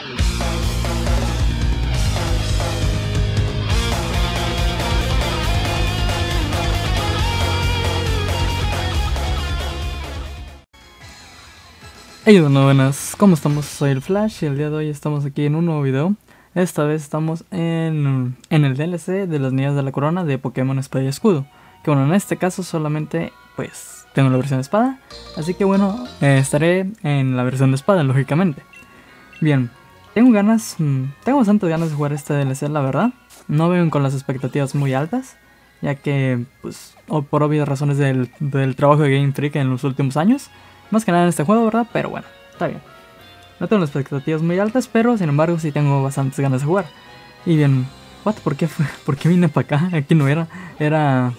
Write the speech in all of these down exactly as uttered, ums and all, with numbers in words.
Hey, bueno, buenas, ¿cómo estamos? Soy el Flash y el día de hoy estamos aquí en un nuevo video. Esta vez estamos en, en el D L C de las Niñas de la Corona de Pokémon Espada y Escudo. Que bueno, en este caso solamente pues tengo la versión de espada, así que bueno, eh, estaré en la versión de espada, lógicamente. Bien, tengo ganas, mmm, tengo bastantes ganas de jugar este D L C, la verdad. No veo con las expectativas muy altas, ya que pues o por obvias razones del, del trabajo de Game Freak en los últimos años. Más que nada en este juego, ¿verdad? Pero bueno, está bien. No tengo las expectativas muy altas, pero sin embargo sí tengo bastantes ganas de jugar. Y bien, what? ¿Por qué, fue? ¿Por qué vine para acá? Aquí no era. Era...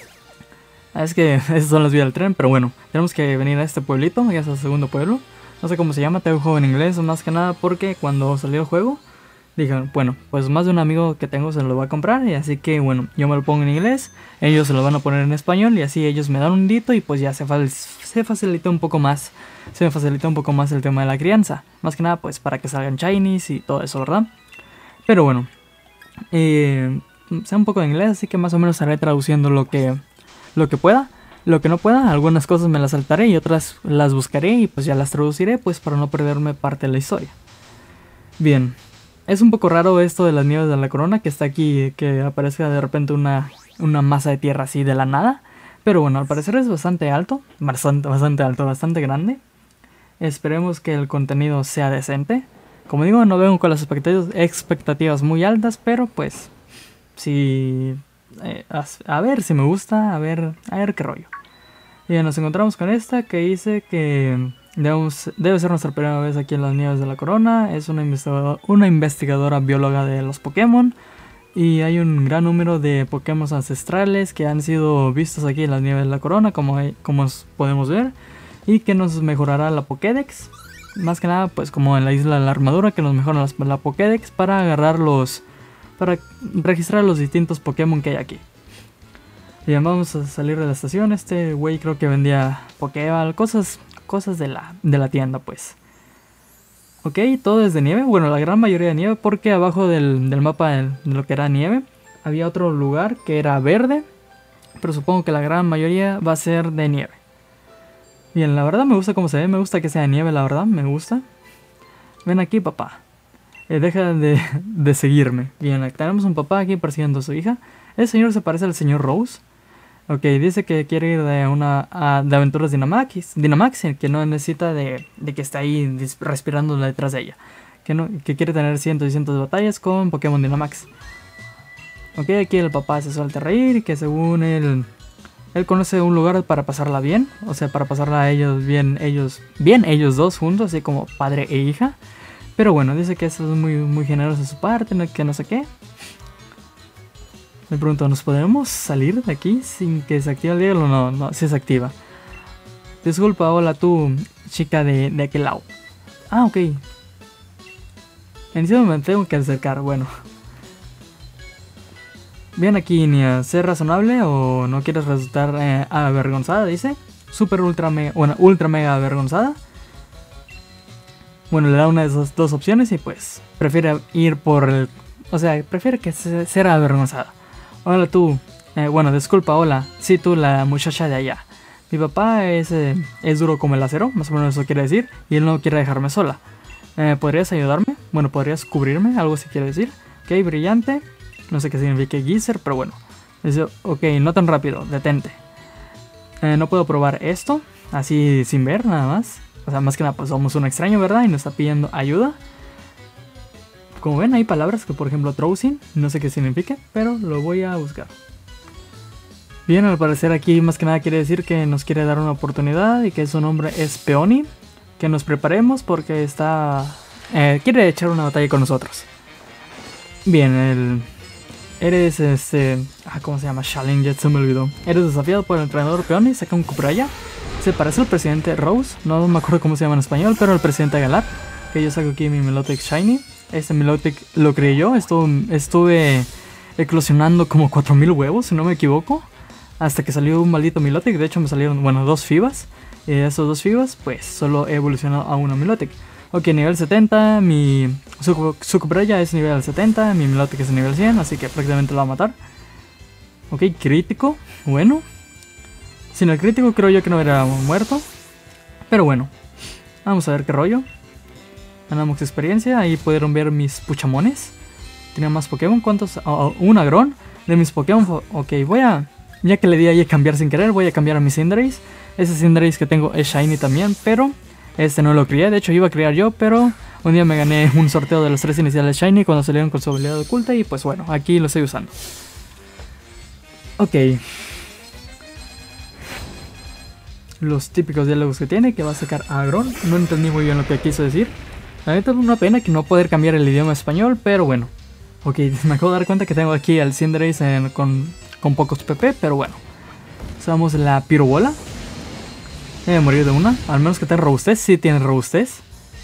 Es que esas son las vías del tren, pero bueno. Tenemos que venir a este pueblito, ya es el segundo pueblo. No sé cómo se llama, tengo un juego en inglés, más que nada porque cuando salió el juego dije, bueno, pues más de un amigo que tengo se lo va a comprar. Y así que bueno, yo me lo pongo en inglés, ellos se lo van a poner en español y así ellos me dan un dito y pues ya se, fa se facilita un poco más. Se me facilita un poco más el tema de la crianza. Más que nada pues para que salgan shinies y todo eso, ¿verdad? Pero bueno, eh, sé un poco de inglés, así que más o menos estaré traduciendo lo que, lo que pueda. Lo que no pueda, algunas cosas me las saltaré y otras las buscaré y pues ya las traduciré pues para no perderme parte de la historia. Bien. Es un poco raro esto de las Nieves de la Corona, que está aquí, que aparezca de repente una, una masa de tierra así de la nada. Pero bueno, al parecer es bastante alto, bastante, bastante alto, bastante grande. Esperemos que el contenido sea decente. Como digo, no vengo con las expectativas, expectativas muy altas, pero pues, si... Eh, a, a ver si me gusta, a ver, a ver qué rollo. Y nos encontramos con esta que dice que... Debemos, debe ser nuestra primera vez aquí en las Nieves de la Corona. Es una investigadora, una investigadora bióloga de los Pokémon. Y hay un gran número de Pokémon ancestrales que han sido vistos aquí en las Nieves de la Corona, como, hay, como podemos ver. Y que nos mejorará la Pokédex. Más que nada, pues como en la Isla de la Armadura, que nos mejora la, la Pokédex para agarrar los... Para registrar los distintos Pokémon que hay aquí. Bien, vamos a salir de la estación. Este güey creo que vendía Pokéball, cosas... Cosas de la, de la tienda pues. Ok, todo es de nieve. Bueno, la gran mayoría de nieve, porque abajo del, del mapa de, de lo que era nieve había otro lugar que era verde, pero supongo que la gran mayoría va a ser de nieve. Bien, la verdad me gusta cómo se ve. Me gusta que sea de nieve, la verdad, me gusta. Ven aquí, papá. eh, Deja de, de seguirme. Bien, tenemos un papá aquí persiguiendo a su hija. El señor se parece al señor Rose. Ok, dice que quiere ir de una a, de aventuras Dynamax, Dynamax, que no necesita de, de que esté ahí respirando detrás de ella. Que, no, que quiere tener cientos y cientos de batallas con Pokémon Dynamax. Ok, aquí el papá se suelta a reír, que según él, él conoce un lugar para pasarla bien. O sea, para pasarla a ellos bien, ellos bien ellos dos juntos, así como padre e hija. Pero bueno, dice que eso es muy, muy generoso de su parte, que no sé qué. Me pregunto, ¿nos podemos salir de aquí sin que se active el diálogo? No, no, sí se activa. Disculpa, hola tú, chica de, de aquel lado. Ah, ok. Encima me tengo que acercar, bueno. Bien aquí, Nia, ¿sé razonable o no quieres resultar eh, avergonzada? Dice. Super ultra mega, bueno, ultra mega avergonzada. Bueno, le da una de esas dos opciones y pues prefiere ir por el... O sea, prefiere que se, ser avergonzada. Hola tú, eh, bueno, disculpa, hola, sí tú, la muchacha de allá. Mi papá es, eh, es duro como el acero, más o menos eso quiere decir, y él no quiere dejarme sola. Eh, ¿Podrías ayudarme? Bueno, ¿podrías cubrirme? Algo así quiere decir. Ok, brillante, no sé qué significa geyser, pero bueno. Dice, ok, no tan rápido, detente. Eh, no puedo probar esto, así sin ver, nada más. O sea, más que nada, pues somos un extraño, ¿verdad? Y nos está pidiendo ayuda. Como ven, hay palabras que, por ejemplo, Trowsing, no sé qué significa, pero lo voy a buscar. Bien, al parecer aquí más que nada quiere decir que nos quiere dar una oportunidad y que su nombre es Peony. Que nos preparemos porque está... Eh, quiere echar una batalla con nosotros. Bien, el... Eres este... Ah, ¿cómo se llama? Challenger, se me olvidó. Eres desafiado por el entrenador Peony, saca un Cubraya. Se parece al presidente Rose, no me acuerdo cómo se llama en español, pero el presidente Galar. Que yo saco aquí mi Milotic Shiny. Este Milotic lo creé yo, estuve, estuve eclosionando como cuatro mil huevos, si no me equivoco. Hasta que salió un maldito Milotic, de hecho me salieron, bueno, dos Fibas. Y de esos dos Fibas, pues solo he evolucionado a una Milotic. Ok, nivel setenta, mi... O su, su Cubrella es nivel setenta, mi Milotic es nivel cien, así que prácticamente lo va a matar. Ok, crítico, bueno. Sin el crítico creo yo que no hubiera muerto. Pero bueno, vamos a ver qué rollo. Ganamos experiencia, ahí pudieron ver mis puchamones. Tenía más Pokémon, ¿cuántos? Oh, oh, un Agrón de mis Pokémon. Ok, voy a... Ya que le di ahí a cambiar sin querer, voy a cambiar a mi Cinderace. Ese Cinderace que tengo es Shiny también, pero este no lo crié. De hecho iba a criar yo, pero un día me gané un sorteo de los tres iniciales Shiny cuando salieron con su habilidad oculta. Y pues bueno, aquí lo estoy usando. Ok. Los típicos diálogos que tiene, que va a sacar a Agrón. No entendí muy bien lo que quiso decir. La neta es una pena que no poder cambiar el idioma español, pero bueno. Ok, me acabo de dar cuenta que tengo aquí al Cinderace en, con, con pocos P P, pero bueno. Usamos la Pirobola. Debe morir de una, al menos que tenga robustez. Sí tiene robustez.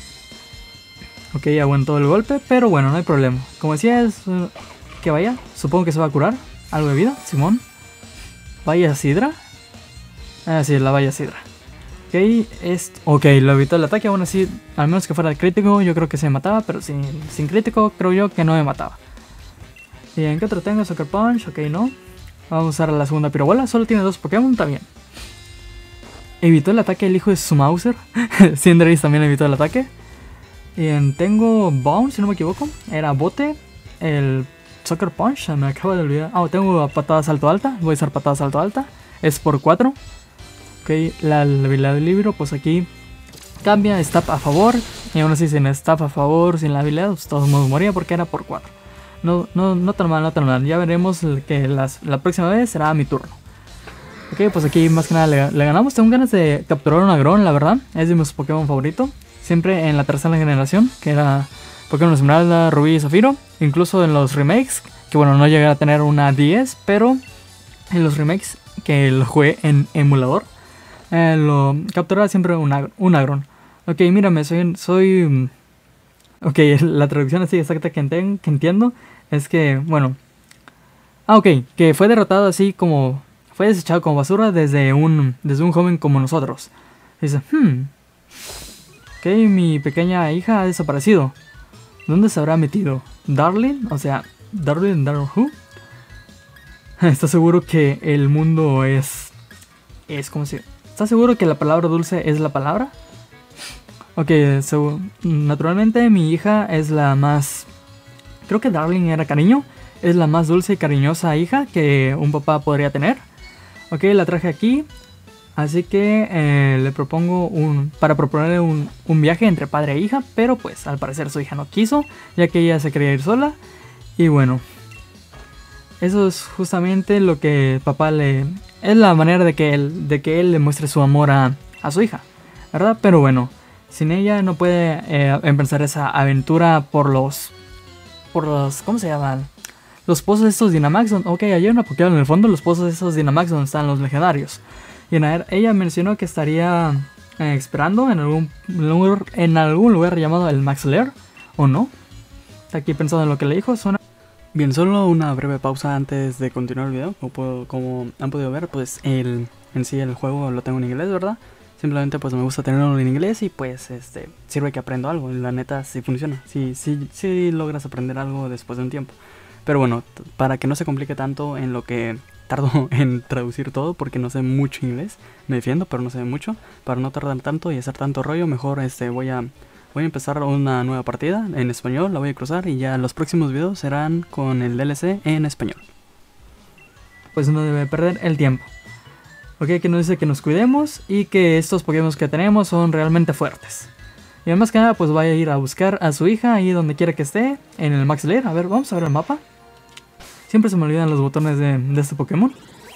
Ok, aguantó el golpe, pero bueno, no hay problema. Como decía, es uh, que vaya. Supongo que se va a curar. Algo de vida, Simón. Vaya Sidra. Ah, sí, la vaya Sidra. Ok, es... ok, lo evitó el ataque. Aún así, al menos que fuera crítico, yo creo que se me mataba. Pero sin, sin crítico, creo yo que no me mataba. ¿Y en qué otro tengo? Sucker Punch, ok, no. Vamos a usar la segunda Pirobola. Solo tiene dos Pokémon, está bien. Evitó el ataque el hijo de su Mauser. Cinderace también evitó el ataque. Y en, tengo Bounce, si no me equivoco. Era Bote. El Sucker Punch, me acabo de olvidar. Ah, oh, tengo patada salto alta. Voy a usar patada salto alta. Es por cuatro. Ok, la, la habilidad del libro, pues aquí cambia. Stab a favor. Y aún así sin Stab a favor, sin la habilidad, pues todos modos moría porque era por cuatro. No, no, no tan mal, no tan mal. Ya veremos que las, la próxima vez será mi turno. Ok, pues aquí más que nada le, le ganamos. Tengo ganas de capturar un Agrón, la verdad. Es de mis Pokémon favoritos. Siempre en la tercera generación, que era Pokémon Esmeralda, Rubí y Zafiro. Incluso en los remakes, que bueno, no llegué a tener una diez, pero en los remakes que lo jugué en emulador, eh, lo capturaba siempre un, ag un Agrón. Ok, mírame, soy... soy ok, la traducción así exacta que, enten que entiendo es que, bueno... Ah, ok, que fue derrotado así como... Fue desechado como basura desde un, desde un joven como nosotros. Dice, hmm... Ok, mi pequeña hija ha desaparecido. ¿Dónde se habrá metido? ¿Darling? O sea, ¿Darling? ¿Darling who? ¿Estás seguro que el mundo es... Es como si... ¿Estás seguro que la palabra dulce es la palabra? Ok, so, naturalmente mi hija es la más... Creo que Darling era cariño. Es la más dulce y cariñosa hija que un papá podría tener. Ok, la traje aquí. Así que eh, le propongo un... Para proponerle un, un viaje entre padre e hija. Pero pues al parecer su hija no quiso, ya que ella se quería ir sola. Y bueno, eso es justamente lo que papá le... Es la manera de que él, de que él le muestre su amor a, a su hija, ¿verdad? Pero bueno, sin ella no puede eh, empezar esa aventura por los... Por los... ¿Cómo se llaman? Los pozos de estos Dynamax. Ok, hay una Pokémon en el fondo, los pozos de estos Dynamax donde están los legendarios. Y en a, ella mencionó que estaría eh, esperando en algún, lugar, en algún lugar llamado el Max Lair, ¿o no? Está aquí pensando en lo que le dijo, suena... Bien, solo una breve pausa antes de continuar el video. Como, puedo, como han podido ver, pues el, en sí el juego lo tengo en inglés, ¿verdad? Simplemente pues me gusta tenerlo en inglés y pues este sirve que aprendo algo. Y la neta sí funciona, sí, sí, sí logras aprender algo después de un tiempo. Pero bueno, para que no se complique tanto en lo que tardo en traducir todo, porque no sé mucho inglés, me defiendo, pero no sé mucho. Para no tardar tanto y hacer tanto rollo, mejor este voy a... Voy a empezar una nueva partida en español, la voy a cruzar y ya los próximos videos serán con el D L C en español. Pues no debe perder el tiempo. Ok, que nos dice que nos cuidemos y que estos Pokémon que tenemos son realmente fuertes. Y además que nada, pues vaya a ir a buscar a su hija ahí donde quiera que esté, en el Max Lair. A ver, vamos a ver el mapa. Siempre se me olvidan los botones de, de este Pokémon.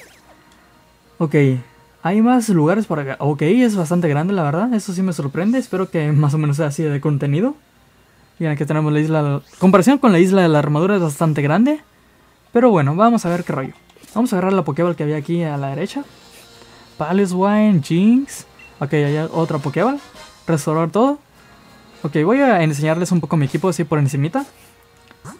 Ok. Hay más lugares por acá. Ok, es bastante grande la verdad. Eso sí me sorprende. Espero que más o menos sea así de contenido. Y aquí tenemos la isla... Comparación con la isla de la armadura es bastante grande. Pero bueno, vamos a ver qué rollo. Vamos a agarrar la Pokéball que había aquí a la derecha. Paleswine, Jinx. Ok, hay otra Pokéball. Restaurar todo. Ok, voy a enseñarles un poco mi equipo así por encimita.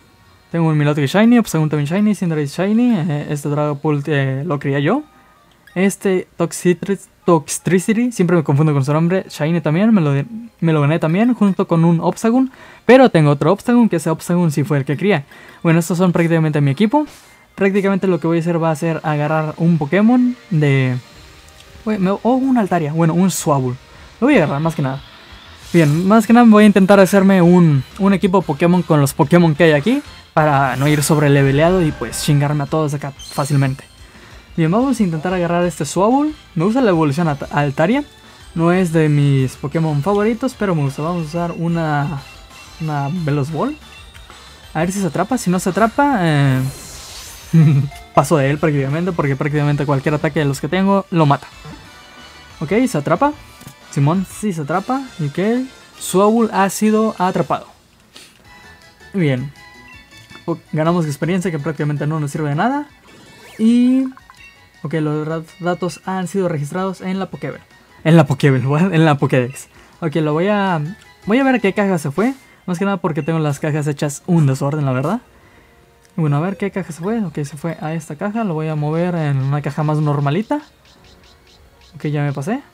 Tengo un Milotic Shiny, Obstagoon también Shiny, Cinderace Shiny. Eh, este Dragapult eh, lo crié yo. Este Toxitri- Toxtricity, siempre me confundo con su nombre. Shiny también, me lo, de- me lo gané también, junto con un Obstagoon. Pero tengo otro Obstagoon, que ese Obstagoon sí fue el que cría. Bueno, estos son prácticamente mi equipo. Prácticamente lo que voy a hacer va a ser agarrar un Pokémon de... O un Altaria, bueno, un Swablu. Lo voy a agarrar, más que nada. Bien, más que nada voy a intentar hacerme un, un equipo Pokémon con los Pokémon que hay aquí. Para no ir sobre leveleado y pues chingarme a todos acá fácilmente. Bien, vamos a intentar agarrar este Swablu. Me gusta la evolución a Altaria. No es de mis Pokémon favoritos, pero me gusta. Vamos a usar una, una Veloz Ball. A ver si se atrapa. Si no se atrapa, eh, paso de él prácticamente, porque prácticamente cualquier ataque de los que tengo lo mata. Ok, se atrapa. Simón sí se atrapa. Y que Swablu ha sido atrapado. Bien. Ganamos experiencia que prácticamente no nos sirve de nada. Y... ok, los datos han sido registrados en la Pokéball. En la Pokéball, en la Pokédex. Ok, lo voy a... voy a ver a qué caja se fue. Más que nada porque tengo las cajas hechas un desorden, la verdad. Bueno, a ver qué caja se fue. Ok, se fue a esta caja. Lo voy a mover en una caja más normalita. Ok, ya me pasé.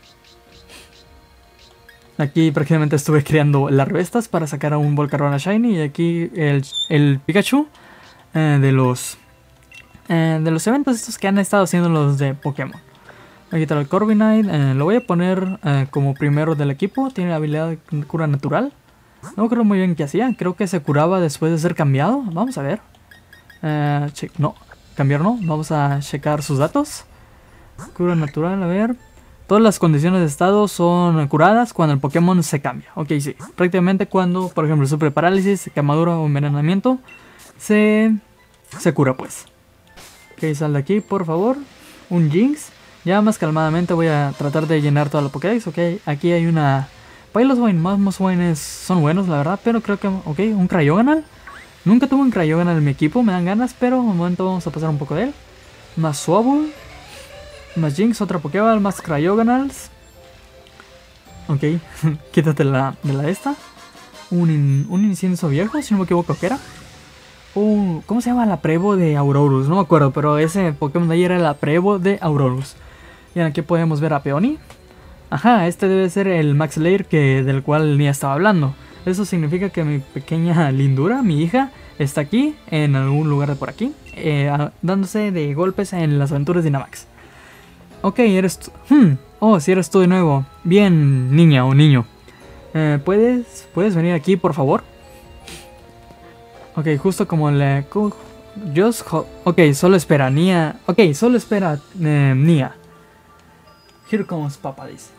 Aquí prácticamente estuve creando las revestas para sacar a un Volcarona Shiny. Y aquí el, el Pikachu eh, de los... Eh, de los eventos estos que han estado haciendo los de Pokémon. Voy a quitar el Corviknight. Eh, lo voy a poner eh, como primero del equipo. Tiene habilidad de cura natural. No creo muy bien qué hacía. Creo que se curaba después de ser cambiado. Vamos a ver. Eh, no, cambiar no. Vamos a checar sus datos. Cura natural, a ver. Todas las condiciones de estado son curadas cuando el Pokémon se cambia. Ok, sí. Prácticamente cuando, por ejemplo, sufre parálisis, quemadura o envenenamiento, se, se cura pues. Ok, sal de aquí, por favor. Un Jinx. Ya más calmadamente voy a tratar de llenar toda la Pokédex. Ok, aquí hay una... Piloswine, Mamoswine son buenos, la verdad. Pero creo que... ok, un Cryogonal. Nunca tuve un Cryogonal en mi equipo, me dan ganas. Pero un momento vamos a pasar un poco de él. Más Swablu. Más Jinx, otra Pokéball, más Cryogonals. Ok, quítate la, de la esta. Un, in, un incienso viejo, si no me equivoco, ¿qué era? Uh, ¿Cómo se llama la Prevo de Aurorus? No me acuerdo, pero ese Pokémon de ahí era la Prevo de Aurorus. Y aquí podemos ver a Peony. Ajá, este debe ser el Max Lair que, del cual Nia estaba hablando. Eso significa que mi pequeña lindura, mi hija, está aquí, en algún lugar de por aquí, eh, dándose de golpes en las aventuras de Dynamax. Ok, eres tú. Hmm. Oh, si eres tú de nuevo. Bien, niña o niño. Eh, ¿puedes, ¿Puedes venir aquí, por favor? Ok, justo como le... Just ok, solo espera, Nia. Ok, solo espera, eh, Nia. Here comes papá, dice.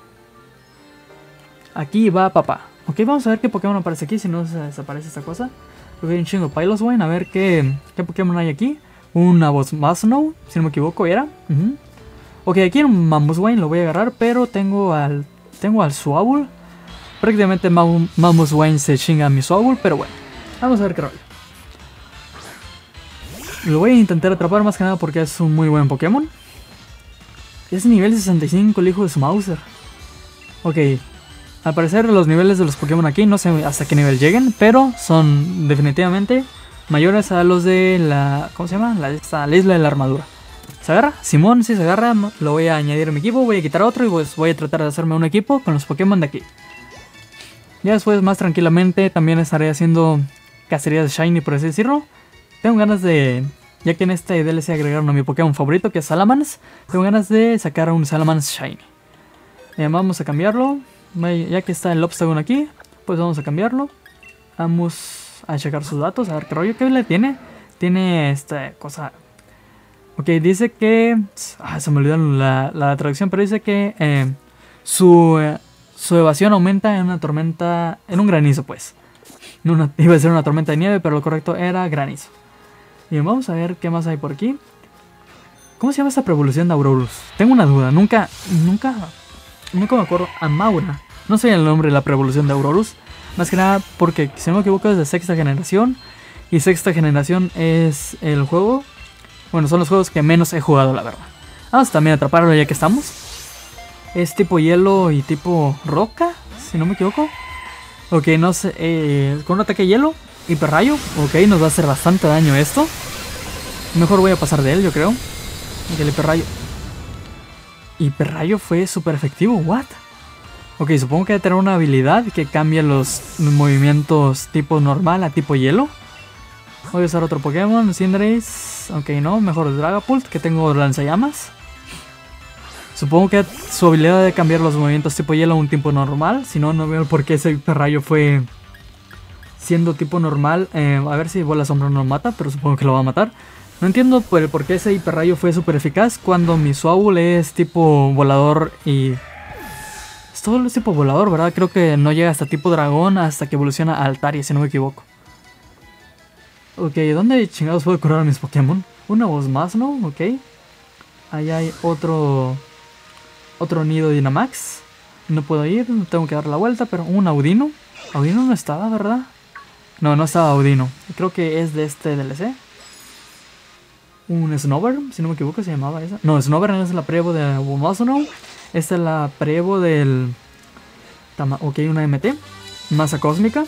Aquí va papá. Ok, vamos a ver qué Pokémon aparece aquí, si no se desaparece esta cosa. Ok, un chingo Piloswine, a ver qué, qué Pokémon hay aquí. Una Bosmasnow, si no me equivoco, era. Uh-huh. Ok, aquí en un Mamoswine lo voy a agarrar, pero tengo al tengo al Swablu. Prácticamente Mam Mamoswine se chinga a mi Swablu, pero bueno. Vamos a ver qué rollo. Lo voy a intentar atrapar más que nada porque es un muy buen Pokémon. Es nivel sesenta y cinco el hijo de su Mauser. Ok. Al parecer los niveles de los Pokémon aquí no sé hasta qué nivel lleguen, pero son definitivamente mayores a los de la... ¿cómo se llama? La, esta, la isla de la armadura. ¿Se agarra? Simón, si se agarra, lo voy a añadir a mi equipo, voy a quitar otro y pues voy a tratar de hacerme un equipo con los Pokémon de aquí. Ya después, más tranquilamente, también estaré haciendo cacerías de Shiny, por así decirlo. Tengo ganas de... ya que en este D L C agregaron a mi Pokémon favorito, que es Salamence, tengo ganas de sacar a un Salamence Shiny. Eh, vamos a cambiarlo. Ya que está el Obstagoon aquí, pues vamos a cambiarlo. Vamos a checar sus datos, a ver qué rollo que le tiene. Tiene esta cosa... ok, dice que... ah, se me olvidó la, la traducción, pero dice que eh, su, eh, su evasión aumenta en una tormenta... en un granizo, pues. No una, iba a ser una tormenta de nieve, pero lo correcto era granizo. Bien, vamos a ver qué más hay por aquí. ¿Cómo se llama esta preevolución de Aurorus? Tengo una duda, nunca... nunca... nunca me acuerdo. Amaura. No sé el nombre de la preevolución de Aurorus. Más que nada porque, si no me equivoco, es de sexta generación. Y sexta generación es el juego... bueno, son los juegos que menos he jugado, la verdad. Vamos también a atraparlo ya que estamos. Es tipo hielo y tipo roca, si no me equivoco. Ok, no sé. Eh, con un ataque hielo, hiperrayo. Ok, nos va a hacer bastante daño esto. Mejor voy a pasar de él, yo creo. Ok, el hiperrayo. hiperrayo fue súper efectivo. ¿What? Ok, supongo que debe tener una habilidad que cambia los movimientos tipo normal a tipo hielo. Voy a usar otro Pokémon, Cinderace. Ok, no, mejor Dragapult, que tengo lanzallamas. Supongo que su habilidad de cambiar los movimientos tipo hielo a un tipo normal. Si no, no veo por qué ese hiperrayo fue siendo tipo normal. Eh, a ver si Bola Sombra no mata, pero supongo que lo va a matar. No entiendo por, por qué ese hiperrayo fue súper eficaz cuando mi Swablu es tipo volador y... es todo el tipo volador, ¿verdad? Creo que no llega hasta tipo dragón hasta que evoluciona a Altaria, si no me equivoco. Ok, ¿dónde chingados puedo curar a mis Pokémon? Una voz más, ¿no? Ok. Ahí hay otro... otro nido de Dynamax. No puedo ir, tengo que dar la vuelta, pero un Audino. Audino no estaba, ¿verdad? No, no estaba Audino. Creo que es de este D L C. Un Snover, si no me equivoco, se llamaba esa. No, Snover no es la prevo de Womazono. Esta es la prevo del... Tama... Ok, una M T. Masa cósmica.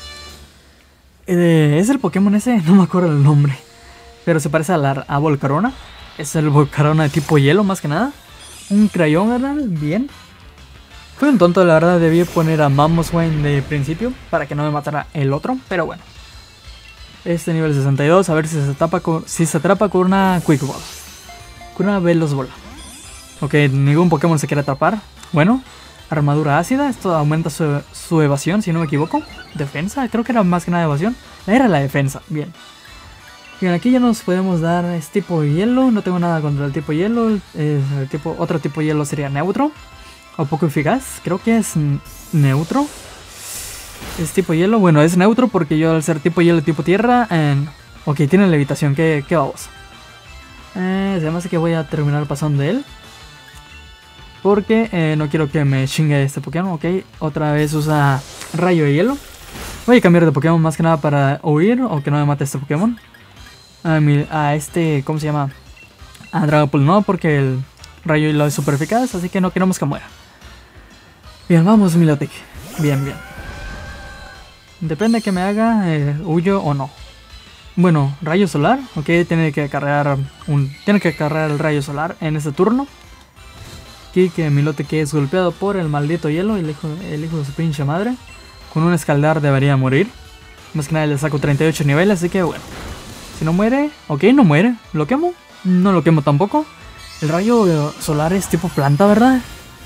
Eh, es el Pokémon ese, no me acuerdo el nombre. Pero se parece a, la, a Volcarona. Es el Volcarona de tipo hielo, más que nada. Un Crayón, ¿verdad? Bien. Fui un tonto, la verdad. Debí poner a Mamoswine de principio para que no me matara el otro. Pero bueno. Este nivel sesenta y dos, a ver si se atrapa con, si se atrapa con una Quick Ball. Con una Veloz Bola. Ok, ningún Pokémon se quiere atrapar. Bueno, armadura ácida, esto aumenta su, su evasión, si no me equivoco. Defensa, creo que era más que nada evasión. Era la defensa, bien. Bien, aquí ya nos podemos dar este tipo de hielo. No tengo nada contra el tipo hielo. Eh, el tipo, otro tipo de hielo sería neutro. O poco eficaz, creo que es neutro. Es tipo hielo, bueno, es neutro porque yo al ser tipo hielo y tipo tierra... Eh, ok, tiene levitación, ¿qué, qué vamos? Eh, se me hace que voy a terminar pasando de él. Porque eh, no quiero que me chingue este Pokémon, ok. Otra vez usa rayo de hielo. Voy a cambiar de Pokémon más que nada para huir o que no me mate este Pokémon. A, mi, a este, ¿cómo se llama? A Dragapult no, porque el rayo de hielo es super eficaz, así que no queremos que muera. Bien, vamos Milotic. Bien, bien. Depende de que me haga, eh, huyo o no. Bueno, rayo solar, ok, tiene que cargar un, tiene que cargar el rayo solar en este turno. Aquí que Milotic es golpeado por el maldito hielo, el hijo, el hijo de su pinche madre. Con un escaldar debería morir. Más que nada le saco treinta y ocho niveles, así que bueno. Si no muere, ok, no muere. ¿Lo quemo? No lo quemo tampoco. El rayo solar es tipo planta, ¿verdad?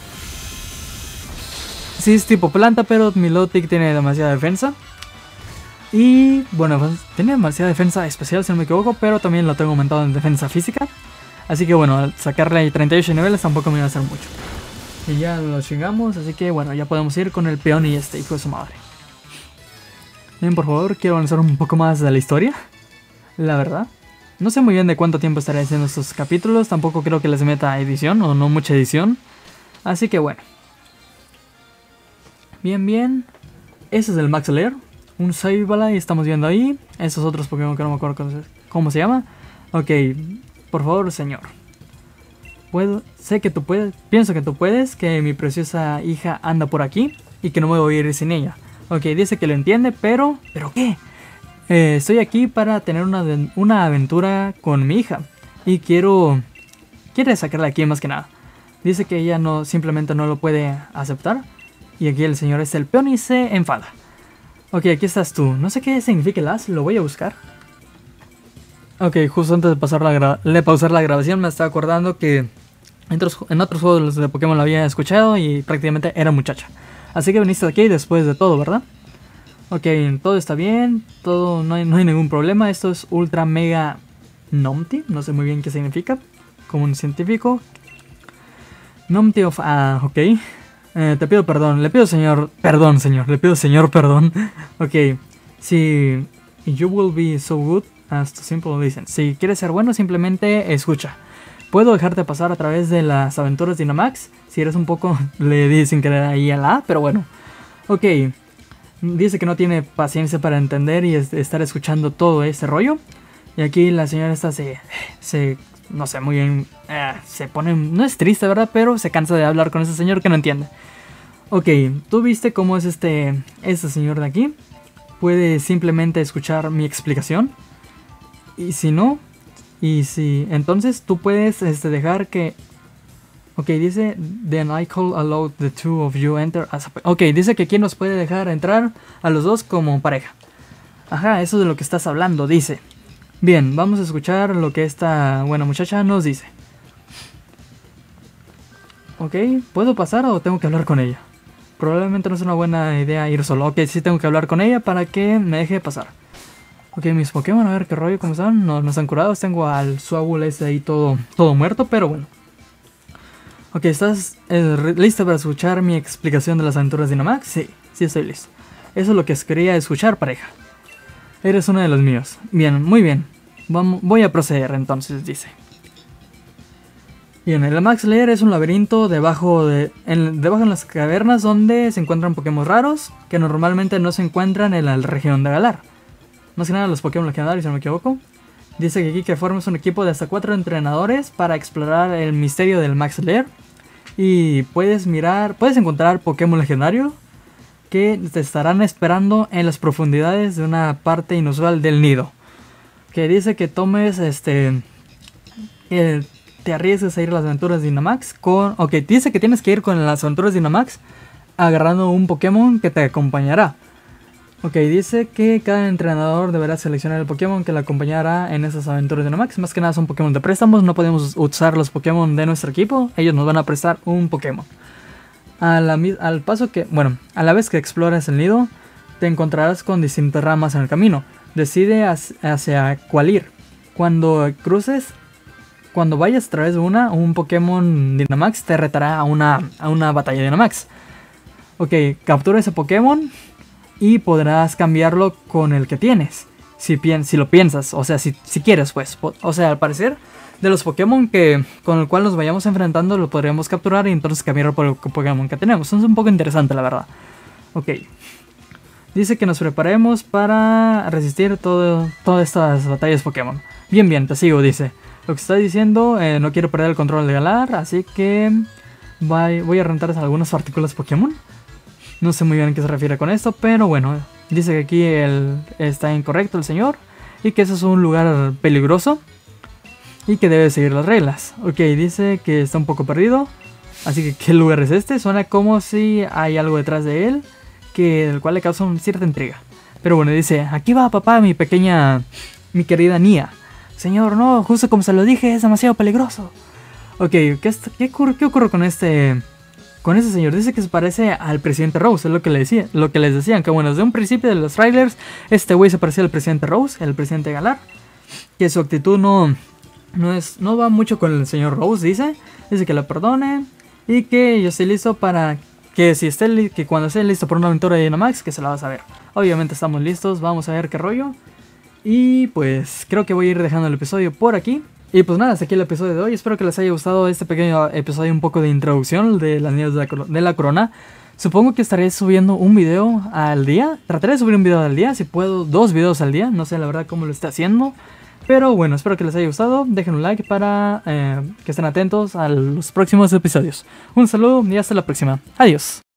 Sí, es tipo planta, pero Milotic tiene demasiada defensa. Y bueno, pues, tiene demasiada defensa especial, si no me equivoco, pero también lo tengo aumentado en defensa física. Así que bueno, al sacarle treinta y ocho niveles tampoco me va a hacer mucho. Y ya lo chingamos, así que bueno, ya podemos ir con el peón y este hijo de su madre. Bien, por favor, quiero avanzar un poco más de la historia. La verdad. No sé muy bien de cuánto tiempo estaré haciendo estos capítulos, tampoco creo que les meta edición o no mucha edición. Así que bueno. Bien, bien. Ese es el Max Lair. Un Sableye estamos viendo ahí. Esos otros Pokémon que no me acuerdo cómo se, cómo se llama. Ok, por favor, señor. Puedo, sé que tú puedes, pienso que tú puedes, que mi preciosa hija anda por aquí y que no me voy a ir sin ella. Ok, dice que lo entiende, pero... ¿Pero qué? Eh, estoy aquí para tener una, una aventura con mi hija y quiero... Quiere sacarla aquí más que nada. Dice que ella no, simplemente no lo puede aceptar. Y aquí el señor es el peón y se enfada. Ok, aquí estás tú. No sé qué significa el as, lo voy a buscar. Ok, justo antes de pasar la de pausar la grabación me estaba acordando que en otros, en otros juegos de Pokémon lo había escuchado y prácticamente era muchacha. Así que viniste aquí después de todo, ¿verdad? Ok, todo está bien, todo no hay, no hay ningún problema. Esto es Ultra Mega Nomti, no sé muy bien qué significa. Como un científico. Nomti of... Ah, ok. Eh, te pido perdón, le pido señor... Perdón, señor, le pido señor perdón. Ok, si... You will be so good as to simple listen. Si quieres ser bueno, simplemente escucha. Puedo dejarte pasar a través de las aventuras de Dynamax. Si eres un poco... Le di sin querer ahí a la A, pero bueno. Ok. Dice que no tiene paciencia para entender y es, estar escuchando todo este rollo. Y aquí la señora esta se... se no sé, muy bien... Eh, se pone... No es triste, ¿verdad? Pero se cansa de hablar con ese señor que no entiende. Ok, ¿tú viste cómo es este... Este señor de aquí? Puede simplemente escuchar mi explicación. Y si no... Y si... Entonces tú puedes este, dejar que... Ok, dice, then I call allow the two of you enter as a... Ok, dice que quién nos puede dejar entrar a los dos como pareja. Ajá, eso es de lo que estás hablando, dice. Bien, vamos a escuchar lo que esta buena muchacha nos dice. Ok, ¿puedo pasar o tengo que hablar con ella? Probablemente no es una buena idea ir solo. Ok, sí tengo que hablar con ella para que me deje pasar. Ok, mis Pokémon, a ver qué rollo, ¿cómo están? No, no están curados, tengo al Swablu ese ahí todo, todo muerto, pero bueno. Ok, ¿estás eh, lista para escuchar mi explicación de las aventuras de Dynamax? Sí, sí estoy listo. Eso es lo que quería escuchar, pareja. Eres uno de los míos. Bien, muy bien. Vamos, voy a proceder entonces, dice. Bien, el Max Lair es un laberinto debajo de, en, debajo en las cavernas donde se encuentran Pokémon raros que normalmente no se encuentran en la región de Galar. Más que nada los Pokémon legendarios, si no me equivoco. Dice que aquí que formes un equipo de hasta cuatro entrenadores para explorar el misterio del Max Lair. Y puedes mirar, puedes encontrar Pokémon legendario que te estarán esperando en las profundidades de una parte inusual del nido. Que dice que tomes este... Eh, te arriesgues a ir a las aventuras de Dynamax con... Ok, dice que tienes que ir con las aventuras de Dynamax agarrando un Pokémon que te acompañará. Ok, dice que cada entrenador deberá seleccionar el Pokémon que le acompañará en esas aventuras de Dynamax. Más que nada son Pokémon de préstamos, no podemos usar los Pokémon de nuestro equipo. Ellos nos van a prestar un Pokémon. A la, al paso que... Bueno, a la vez que explores el nido, te encontrarás con distintas ramas en el camino. Decide hacia cuál ir. Cuando cruces... Cuando vayas a través de una, un Pokémon Dynamax te retará a una, a una batalla Dynamax. Ok, captura ese Pokémon y podrás cambiarlo con el que tienes. Si, pien si lo piensas, o sea, si, si quieres pues. O sea, al parecer, de los Pokémon que, con el cual nos vayamos enfrentando, lo podríamos capturar y entonces cambiarlo por el Pokémon que tenemos. Eso es un poco interesante, la verdad. Ok. Dice que nos preparemos para resistir todo, todas estas batallas Pokémon. Bien, bien, te sigo, dice. Lo que está diciendo, eh, no quiero perder el control de Galar, así que voy, voy a rentar algunas partículas Pokémon. No sé muy bien a qué se refiere con esto, pero bueno, dice que aquí el, está incorrecto el señor y que eso es un lugar peligroso y que debe seguir las reglas. Ok, dice que está un poco perdido, así que ¿qué lugar es este? Suena como si hay algo detrás de él, que el cual le causa una cierta intriga. Pero bueno, dice, aquí va papá, mi pequeña, mi querida Nia. Señor, no, justo como se lo dije, es demasiado peligroso. Ok, ¿qué, qué, ocurre, qué ocurre con este con este señor? Dice que se parece al presidente Rose, es lo que, le decía, lo que les decían. Que bueno, desde un principio de los trailers, este güey se parecía al presidente Rose, el presidente Galar. Que su actitud no, no, es, no va mucho con el señor Rose, dice. Dice que lo perdone y que yo estoy listo para... Que, si esté, que cuando esté listo por una aventura de Dynamax, que se la vas a ver. Obviamente estamos listos, vamos a ver qué rollo. Y pues creo que voy a ir dejando el episodio por aquí. Y pues nada, hasta aquí el episodio de hoy. Espero que les haya gustado este pequeño episodio, un poco de introducción de las niñas de la, de la corona. Supongo que estaré subiendo un video al día. Trataré de subir un video al día, si puedo dos videos al día. No sé la verdad cómo lo esté haciendo. Pero bueno, espero que les haya gustado. Dejen un like para eh, que estén atentos a los próximos episodios. Un saludo y hasta la próxima. Adiós.